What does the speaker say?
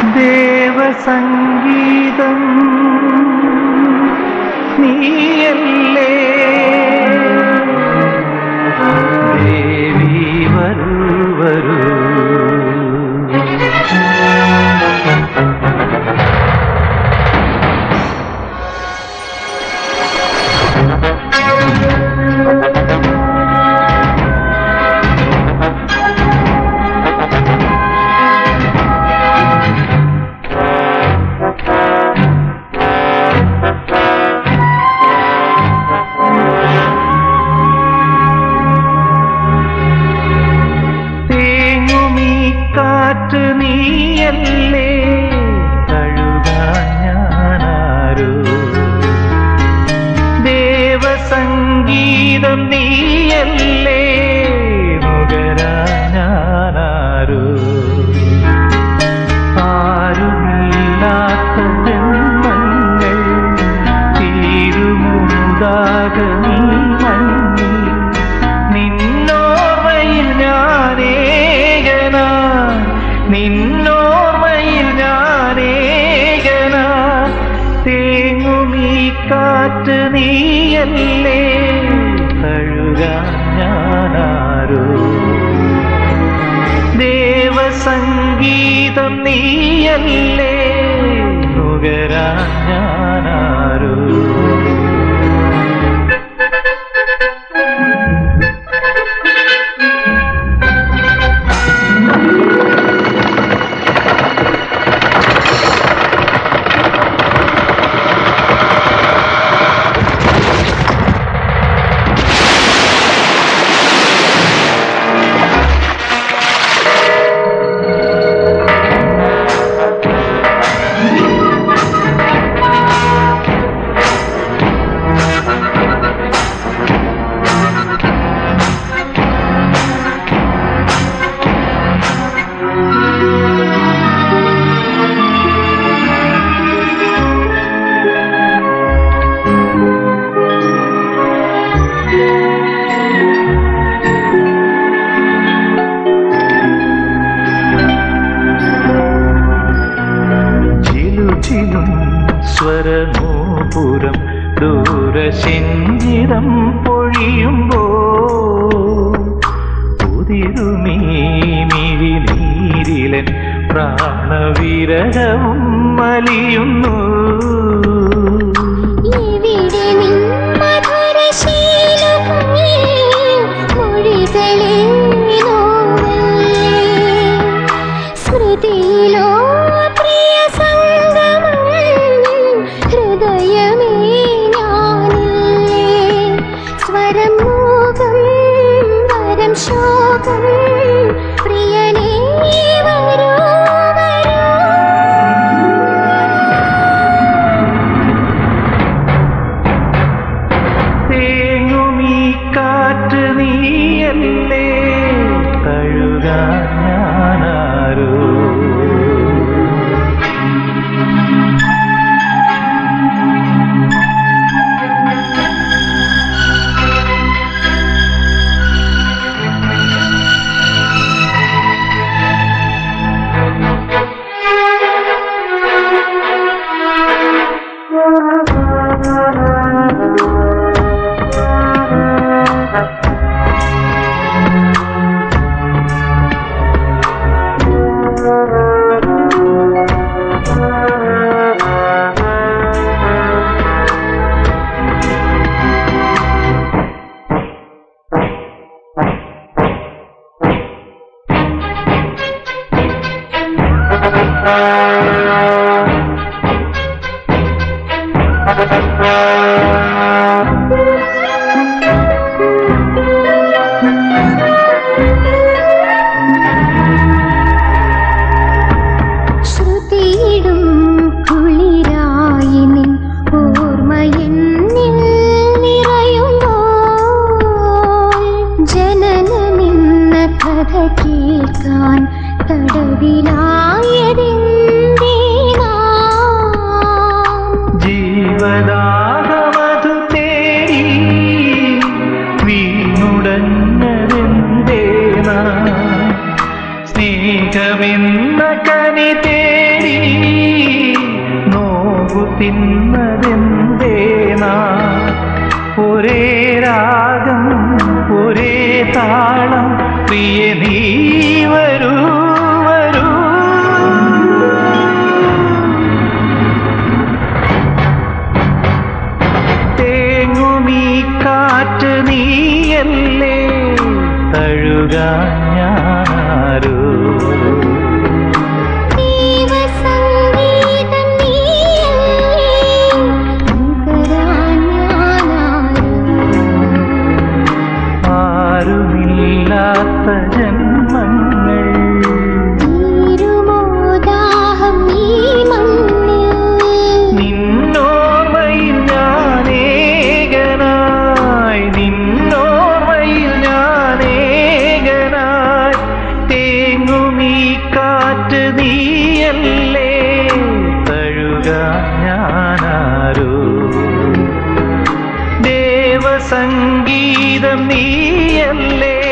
ദേവസംഗീതം നീയല്ലേ ദേവി വരൂ വരൂ. നീയല്ലേ കഴുകാൻ ഞാനാരോ ദേവസംഗീതം നീയല്ലേ നുകരാൻ ഞാനാരോ ആരുമില്ലാത്ത ജന്മങ്ങൾ തീരുമുണ്ടാക നീ മഞ്ഞിൽ നിന്നോർമ്മയിൽ ഞാനേകനാ നിന്നോർമ്മയിൽ ഞാനേകനാ തേങ്ങുമീ കാറ്റ് നീയല്ലേ കഴുകാൻ ഞാനാരോ ദേവസംഗീതം നീയല്ലേ നുകരാൻ ഞാനാരോ. സ്വരനൂപുരം ദൂരശിഞ്ചിരം പൊഴിയുമ്പോ ഉതിരുമീ മിഴിനീരിലൻ പ്രാണവിരഹവും മലിയുന്നു. ജീവദാതാ കനി തേടി നോവു തിന്നതെന്തേനാ ഒരേ രാഗം ഒരേ താളം പ്രിയ നീ വരൂ വരൂ തേങ്ങുമീ കാറ്റ് നീയല്ലേ തഴുകാൻ ഞാനാരോ ആരുമില്ലാത്ത ജന്മങ്ങൾ നിന്നോർമ്മയിൽ ഞാനേകനായി നിന്നോർമ്മയിൽ ഞാനേകനായി തേങ്ങുമീ കാറ്റ് നീയല്ലേ തഴുകാൻ ഞാനാരോ ദേവസംഗീതം നീയല്ലേ